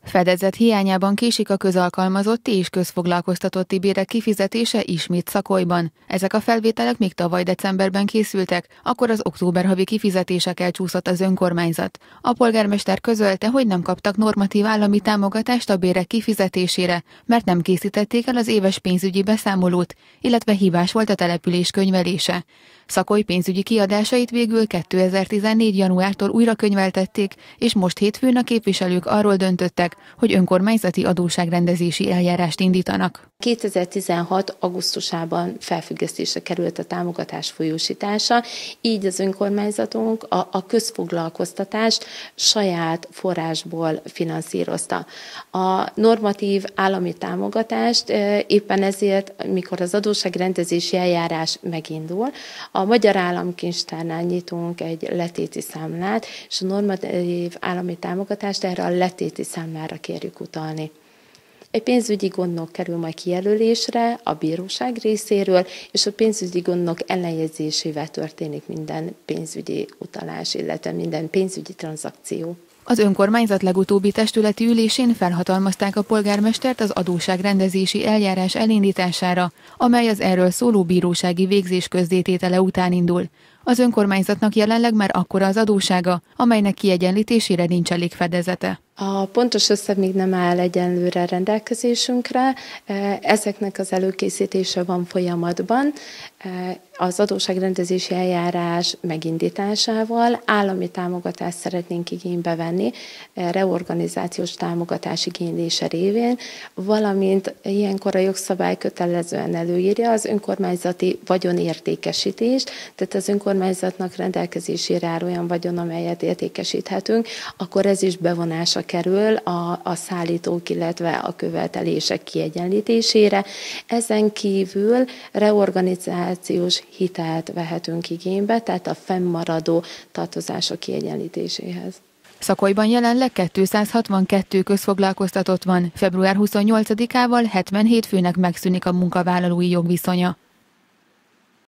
Fedezet hiányában késik a közalkalmazotti és közfoglalkoztatotti bérek kifizetése ismét Szakolyban. Ezek a felvételek még tavaly decemberben készültek, akkor az október havi kifizetések elcsúszott az önkormányzat. A polgármester közölte, hogy nem kaptak normatív állami támogatást a bérek kifizetésére, mert nem készítették el az éves pénzügyi beszámolót, illetve hibás volt a település könyvelése. Szakoly pénzügyi kiadásait végül 2014. januártól újra könyveltették, és most hétfőn a képviselők arról döntöttek, hogy önkormányzati adósságrendezési eljárást indítanak. 2016. augusztusában felfüggesztésre került a támogatás folyósítása, így az önkormányzatunk a közfoglalkoztatást saját forrásból finanszírozta. A normatív állami támogatást éppen ezért, mikor az adósságrendezési eljárás megindul, a Magyar Államkincstárnál nyitunk egy letéti számlát, és a normatív állami támogatást erre a letéti számlára kérjük utalni. Egy pénzügyi gondnok kerül majd kijelölésre a bíróság részéről, és a pénzügyi gondnok ellenjegyzésével történik minden pénzügyi utalás, illetve minden pénzügyi tranzakció. Az önkormányzat legutóbbi testületi ülésén felhatalmazták a polgármestert az adósságrendezési eljárás elindítására, amely az erről szóló bírósági végzés közzététele után indul. Az önkormányzatnak jelenleg már akkora az adóssága, amelynek kiegyenlítésére nincs elég fedezete. A pontos összeg még nem áll egyenlőre rendelkezésünkre, ezeknek az előkészítése van folyamatban. Az adósságrendezési eljárás megindításával állami támogatást szeretnénk igénybe venni, reorganizációs támogatás igénylése révén, valamint ilyenkor a jogszabály kötelezően előírja az önkormányzati vagyonértékesítést, tehát az önkormányzatnak rendelkezésére áll olyan vagyon, amelyet értékesíthetünk, akkor ez is bevonásra kerül a szállítók, illetve a követelések kiegyenlítésére. Ezen kívül reorganizációs hitelt vehetünk igénybe, tehát a fennmaradó tartozások kiegyenlítéséhez. Szakolyban jelenleg 262 közfoglalkoztatott van, február 28-ával 77 főnek megszűnik a munkavállalói jogviszonya.